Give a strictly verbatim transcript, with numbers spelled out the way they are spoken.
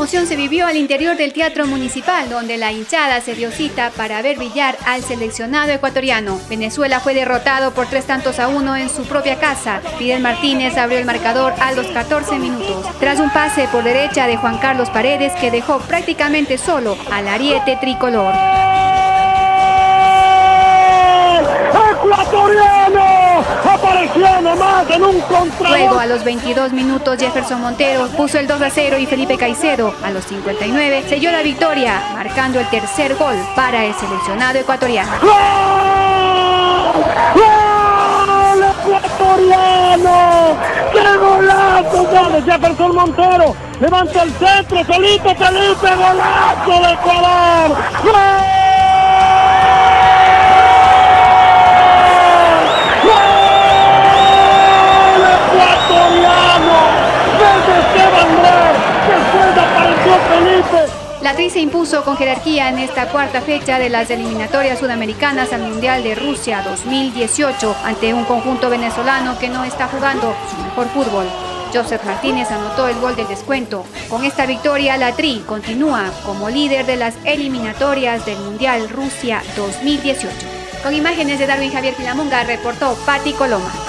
emoción se vivió al interior del Teatro Municipal, donde la hinchada se dio cita para ver brillar al seleccionado ecuatoriano. Venezuela fue derrotado por tres tantos a uno en su propia casa. Fidel Martínez abrió el marcador a los catorce minutos, tras un pase por derecha de Juan Carlos Paredes que dejó prácticamente solo al ariete tricolor. ¡Ecuatoriano! Apareció nomás en un control. Luego, a los veintidós minutos, Jefferson Montero puso el dos a cero y Felipe Caicedo, a los cincuenta y nueve, selló la victoria, marcando el tercer gol para el seleccionado ecuatoriano. ¡Gol ecuatoriano! ¡Qué golazo de Jefferson Montero! Levanta el centro, solito Felipe, golazo de Ecuador. ¡Gol! La Tri se impuso con jerarquía en esta cuarta fecha de las eliminatorias sudamericanas al Mundial de Rusia dos mil dieciocho ante un conjunto venezolano que no está jugando su mejor fútbol. Joseph Martínez anotó el gol del descuento. Con esta victoria, la Tri continúa como líder de las eliminatorias del Mundial Rusia dos mil dieciocho. Con imágenes de Darwin Javier Filamunga, reportó Patti Coloma.